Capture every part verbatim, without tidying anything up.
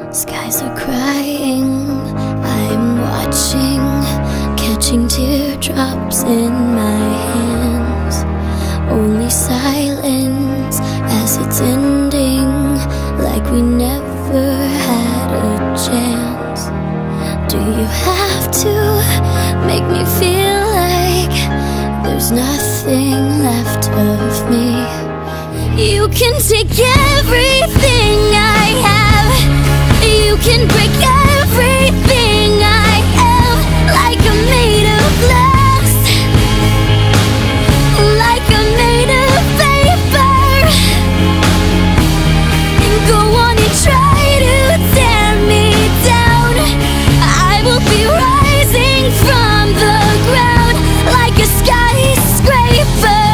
Skies are crying, I'm watching, catching teardrops in my hands. Only silence as it's ending, like we never had a chance. Do you have to make me feel like there's nothing left of me? You can take everything I have, you can break everything I am, like I'm made of glass, like I'm made of paper, and go on and try to tear me down. I will be rising from the ground like a skyscraper,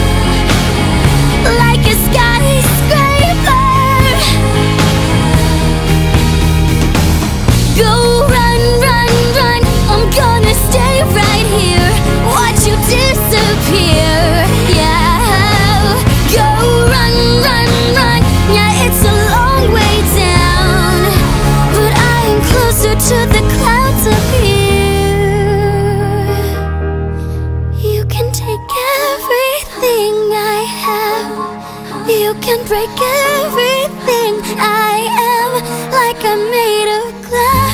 like a skyscraper. Go run, run, run, I'm gonna stay right here, watch you disappear, yeah. Go run, run, run, yeah, it's a long way down, but I am closer to the clouds up here. You can take everything I have, you can break everything I am, like I'm made of glass.